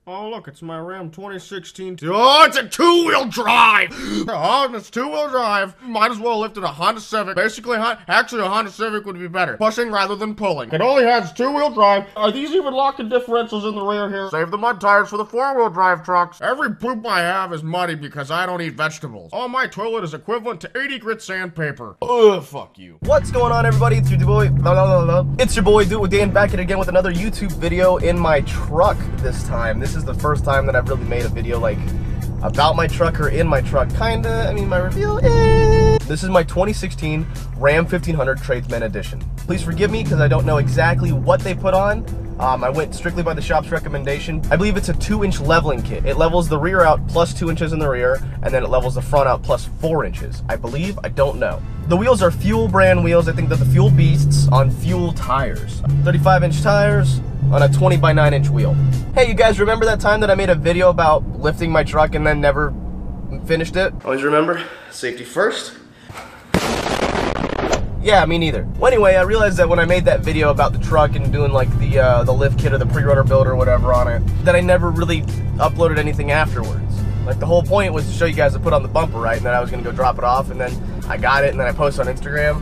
Oh, look, it's my Ram 2016. Oh, it's a two-wheel drive! Oh, it's two-wheel drive. Might as well lift it a Honda Civic. Basically, actually, a Honda Civic would be better. Pushing rather than pulling. It only has two-wheel drive. Are these even locking differentials in the rear here? Save the mud tires for the four-wheel drive trucks. Every poop I have is muddy because I don't eat vegetables. Oh, my toilet is equivalent to 80 grit sandpaper. Ugh, fuck you. What's going on, everybody? It's your boy, It's your boy, Do It With Dan, back at it again with another YouTube video in my truck this time. This is the first time that I've really made a video like about my truck or in my truck, kinda. I mean, my review is... This is my 2016 Ram 1500 Tradesman Edition. Please forgive me because I don't know exactly what they put on. I went strictly by the shop's recommendation. I believe it's a 2-inch leveling kit. It levels the rear out plus 2 inches in the rear, and then it levels the front out plus 4 inches. I believe, I don't know. The wheels are Fuel brand wheels. I think they're the Fuel Beasts on Fuel tires. 35-inch tires on a 20 by 9-inch wheel. Hey, you guys remember that time that I made a video about lifting my truck and then never finished it? Always remember, safety first. Yeah, me neither. Well, anyway, I realized that when I made that video about the truck and doing like the lift kit or the pre-rotor build or whatever on it, that I never really uploaded anything afterwards. Like, the whole point was to show you guys to put on the bumper, right? And then I was gonna go drop it off, and then I got it, and then I posted on Instagram.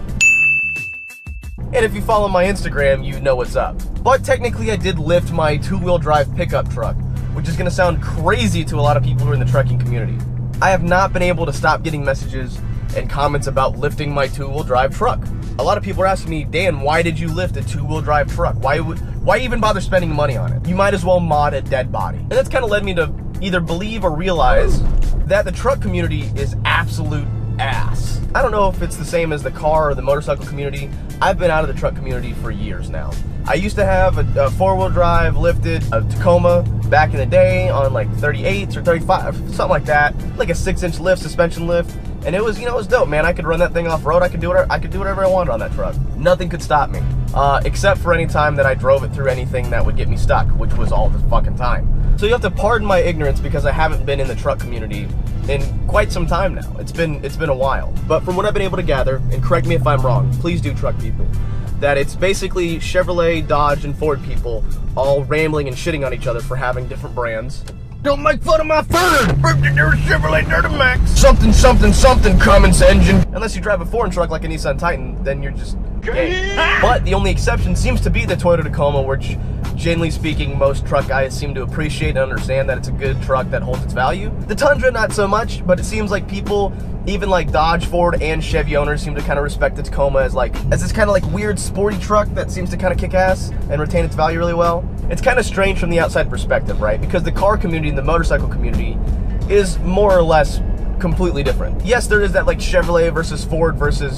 And if you follow my Instagram, you know what's up. But technically, I did lift my 2-wheel drive pickup truck, which is gonna sound crazy to a lot of people who are in the trucking community. I have not been able to stop getting messages and comments about lifting my 2-wheel drive truck. A lot of people are asking me, Dan, why did you lift a 2-wheel drive truck? Why even bother spending money on it? You might as well mod a dead body. And that's kind of led me to either believe or realize that the truck community is absolute ass. I don't know if it's the same as the car or the motorcycle community. I've been out of the truck community for years now. I used to have a 4-wheel drive lifted, a Tacoma back in the day on like 38s or 35, something like that. Like a 6-inch lift, suspension lift. And it was, you know, it was dope, man. I could run that thing off-road. I could do whatever I wanted on that truck. Nothing could stop me, except for any time that I drove it through anything that would get me stuck, which was all the fucking time. So you have to pardon my ignorance because I haven't been in the truck community in quite some time now. It's been a while. But from what I've been able to gather, and correct me if I'm wrong, please do, truck people, that it's basically Chevrolet, Dodge, and Ford people all rambling and shitting on each other for having different brands. Don't make fun of my Ford! Chevrolet Duramax! Something, something, something, Cummins engine. Unless you drive a foreign truck like a Nissan Titan, then you're just gay. But the only exception seems to be the Toyota Tacoma, which, generally speaking, most truck guys seem to appreciate and understand that it's a good truck that holds its value. The Tundra, not so much, but it seems like people, even like Dodge, Ford, and Chevy owners seem to kind of respect the Tacoma as this kind of like weird sporty truck that seems to kind of kick ass and retain its value really well. It's kind of strange from the outside perspective, right? Because the car community and the motorcycle community is more or less completely different. Yes, there is that like Chevrolet versus Ford versus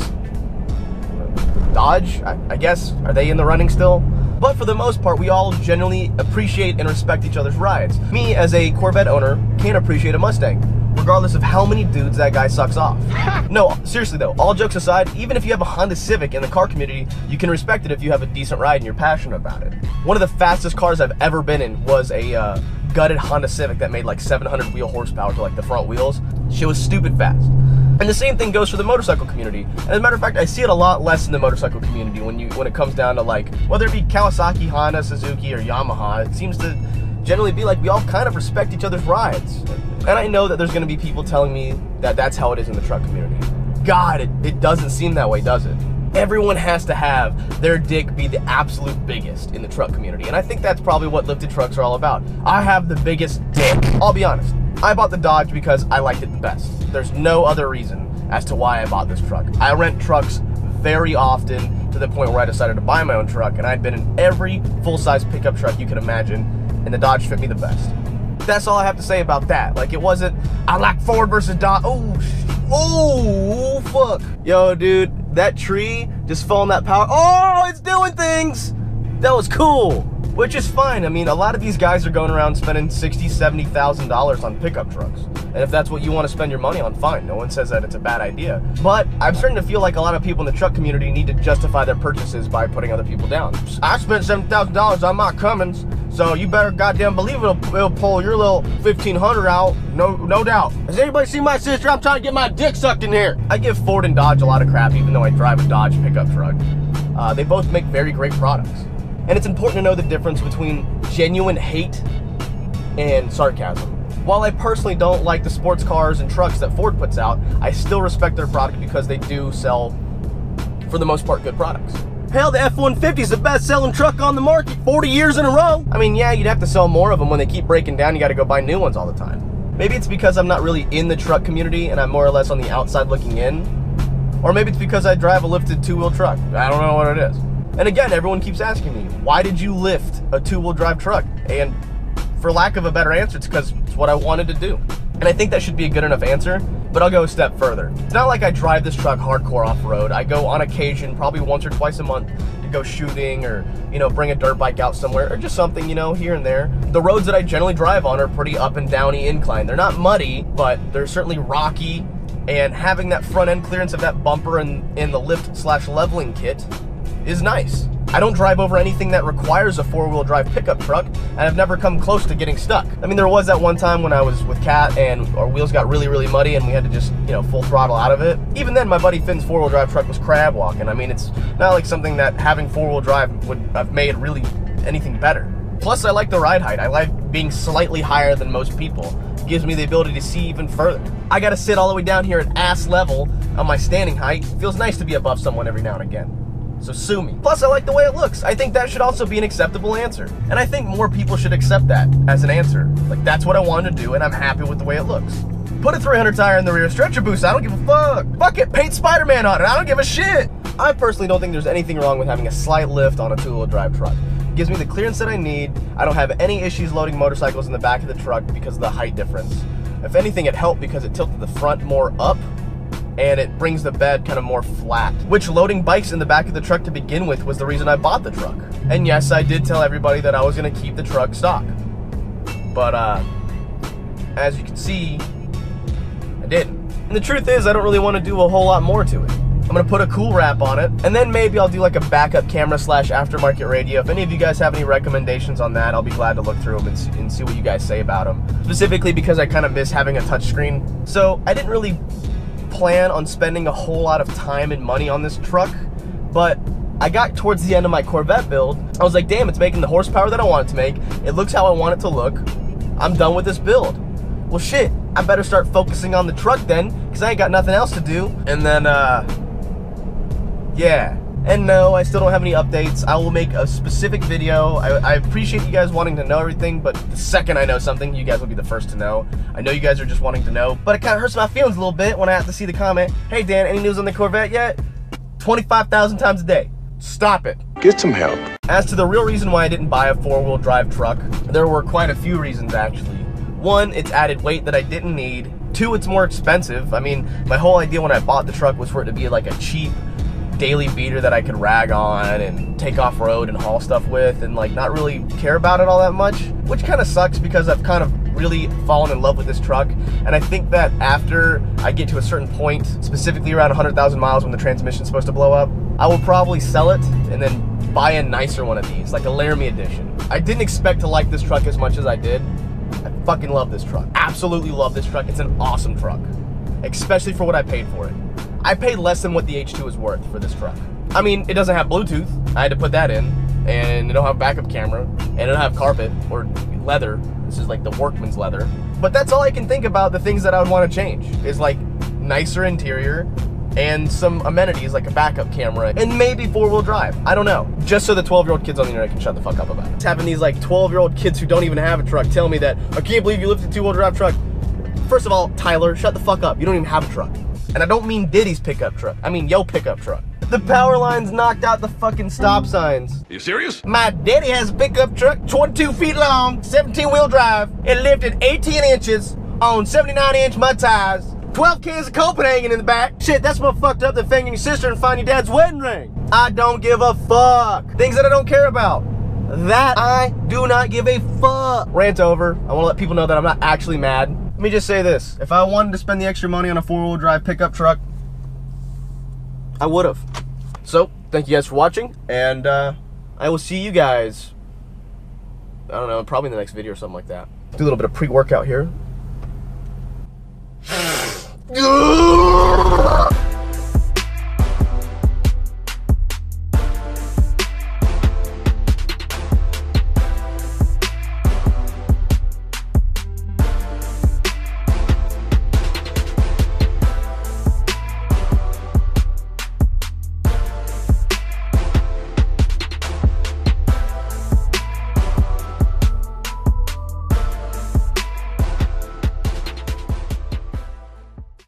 Dodge, I guess. Are they in the running still? But for the most part, we all generally appreciate and respect each other's rides. Me, as a Corvette owner, can appreciate a Mustang, regardless of how many dudes that guy sucks off. No, seriously though, all jokes aside, even if you have a Honda Civic in the car community, you can respect it if you have a decent ride and you're passionate about it. One of the fastest cars I've ever been in was a gutted Honda Civic that made like 700 wheel horsepower to like the front wheels. Shit was stupid fast. And the same thing goes for the motorcycle community. And as a matter of fact, I see it a lot less in the motorcycle community when it comes down to like, whether it be Kawasaki, Honda, Suzuki, or Yamaha, it seems to generally be like we all kind of respect each other's rides. And I know that there's gonna be people telling me that that's how it is in the truck community. God, it doesn't seem that way, does it? Everyone has to have their dick be the absolute biggest in the truck community. And I think that's probably what lifted trucks are all about. I have the biggest dick. I'll be honest, I bought the Dodge because I liked it the best. There's no other reason as to why I bought this truck. I rent trucks very often to the point where I decided to buy my own truck, and I'd been in every full-size pickup truck you could imagine, and the Dodge fit me the best. That's all I have to say about that. Like, it wasn't, I like Ford versus Dodge. Oh, fuck. Yo, dude, that tree just falling that power. Oh, it's doing things. That was cool, which is fine. I mean, a lot of these guys are going around spending $60,000, $70,000 on pickup trucks. And if that's what you want to spend your money on, fine. No one says that it's a bad idea. But I'm starting to feel like a lot of people in the truck community need to justify their purchases by putting other people down. I spent $7,000 on my Cummins, so you better goddamn believe it'll pull your little 1500 out, no doubt. Has anybody seen my sister? I'm trying to get my dick sucked in here. I give Ford and Dodge a lot of crap, even though I drive a Dodge pickup truck. They both make very great products. And it's important to know the difference between genuine hate and sarcasm. While I personally don't like the sports cars and trucks that Ford puts out, I still respect their product because they do sell, for the most part, good products. Hell, the F-150 is the best-selling truck on the market 40 years in a row. I mean, yeah, you'd have to sell more of them. When they keep breaking down, you got to go buy new ones all the time. Maybe it's because I'm not really in the truck community and I'm more or less on the outside looking in. Or maybe it's because I drive a lifted two-wheel truck. I don't know what it is. And again, everyone keeps asking me, why did you lift a two-wheel drive truck? And for lack of a better answer, it's because it's what I wanted to do. And I think that should be a good enough answer, but I'll go a step further. It's not like I drive this truck hardcore off-road. I go on occasion, probably once or twice a month, to go shooting or, you know, bring a dirt bike out somewhere or just something, you know, here and there. The roads that I generally drive on are pretty up and downy incline. They're not muddy, but they're certainly rocky, and having that front end clearance of that bumper and the lift/leveling kit is nice. I don't drive over anything that requires a four-wheel drive pickup truck, and I've never come close to getting stuck. I mean, there was that one time when I was with Kat and our wheels got really, really muddy and we had to just, you know, full throttle out of it. Even then, my buddy Finn's four-wheel drive truck was crab walking. I mean, it's not like something that having four-wheel drive would have made really anything better. Plus, I like the ride height. I like being slightly higher than most people. It gives me the ability to see even further. I gotta sit all the way down here at ass level on my standing height. It feels nice to be above someone every now and again. So sue me. Plus, I like the way it looks. I think that should also be an acceptable answer. And I think more people should accept that as an answer. Like, that's what I wanted to do, and I'm happy with the way it looks. Put a 300 tire in the rear, stretcher boost, I don't give a fuck. Fuck it, paint Spider-Man on it, I don't give a shit. I personally don't think there's anything wrong with having a slight lift on a two-wheel drive truck. It gives me the clearance that I need. I don't have any issues loading motorcycles in the back of the truck because of the height difference. If anything, it helped because it tilted the front more up, and it brings the bed kind of more flat, which loading bikes in the back of the truck to begin with was the reason I bought the truck. And yes, I did tell everybody that I was gonna keep the truck stock. But as you can see, I didn't. And the truth is, I don't really want to do a whole lot more to it. I'm gonna put a cool wrap on it, and then maybe I'll do like a backup camera / aftermarket radio. If any of you guys have any recommendations on that, I'll be glad to look through them and see what you guys say about them. Specifically because I kind of miss having a touchscreen. So I didn't really plan on spending a whole lot of time and money on this truck, but I got towards the end of my Corvette build. I was like, damn, it's making the horsepower that I want it to make. It looks how I want it to look. I'm done with this build. Well, shit, I better start focusing on the truck then, because I ain't got nothing else to do. And then, yeah. And no, I still don't have any updates. I will make a specific video. I appreciate you guys wanting to know everything, but the second I know something, you guys will be the first to know. I know you guys are just wanting to know, but it kind of hurts my feelings a little bit when I have to see the comment, hey Dan, any news on the Corvette yet? 25,000 times a day. Stop it. Get some help. As to the real reason why I didn't buy a four-wheel drive truck, there were quite a few reasons actually. One, it's added weight that I didn't need. Two, it's more expensive. I mean, my whole idea when I bought the truck was for it to be like a cheap daily beater that I could rag on and take off road and haul stuff with and like not really care about it all that much, which kind of sucks because I've kind of really fallen in love with this truck. And I think that after I get to a certain point, specifically around 100,000 miles when the transmission's supposed to blow up, I will probably sell it and then buy a nicer one of these, like a Laramie edition. I didn't expect to like this truck as much as I did. I fucking love this truck. Absolutely love this truck. It's an awesome truck, especially for what I paid for it. I paid less than what the H2 is worth for this truck. I mean, it doesn't have Bluetooth. I had to put that in, and it don't have a backup camera, and it don't have carpet or leather. This is like the workman's leather. But that's all I can think about. The things that I would want to change is like nicer interior and some amenities like a backup camera and maybe four-wheel drive. I don't know. Just so the 12-year-old kids on the internet can shut the fuck up about it. It's having these like 12-year-old kids who don't even have a truck tell me that, I can't believe you lifted a two-wheel drive truck. First of all, Tyler, shut the fuck up. You don't even have a truck. And I don't mean Diddy's pickup truck. I mean yo pickup truck. The power lines knocked out the fucking stop signs. You serious? My daddy has a pickup truck, 22 feet long, 17-wheel drive. It lifted 18 inches on 79-inch mud tires. 12 cans of Copenhagen in the back. Shit, that's more fucked up than fingering your sister and finding your dad's wedding ring. I don't give a fuck. Things that I don't care about. That I do not give a fuck. Rant over. I want to let people know that I'm not actually mad. Let me just say this. If I wanted to spend the extra money on a four-wheel drive pickup truck, I would have. So, thank you guys for watching, and I will see you guys, I don't know, probably in the next video or something like that. Do a little bit of pre-workout here.